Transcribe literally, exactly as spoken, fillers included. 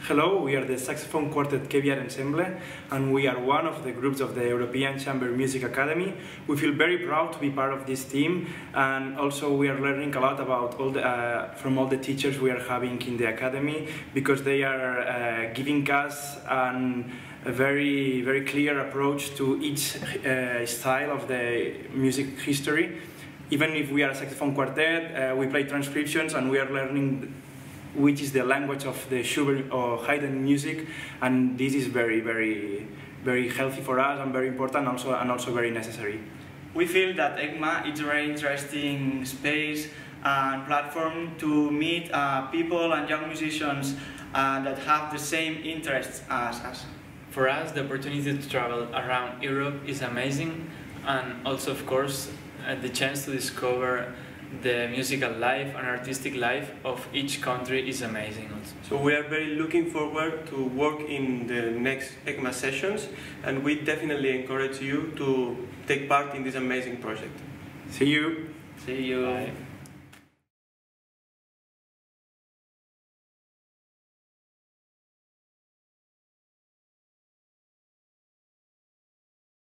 Hello, we are the saxophone quartet Kebyart Ensemble, and we are one of the groups of the European Chamber Music Academy. We feel very proud to be part of this team, and also we are learning a lot about all the, uh, from all the teachers we are having in the academy, because they are uh, giving us an, a very, very clear approach to each uh, style of the music history. Even if we are a saxophone quartet, uh, we play transcriptions, and we are learning which is the language of the Schubert or Haydn music, and this is very, very, very healthy for us and very important, also and also very necessary. We feel that ECMA is a very interesting space and platform to meet uh, people and young musicians uh, that have the same interests as us. For us, the opportunity to travel around Europe is amazing, and also, of course, uh, the chance to discover the musical life and artistic life of each country is amazing also. So we are very looking forward to work in the next ECMA sessions, and we definitely encourage you to take part in this amazing project. See you. See you. Bye.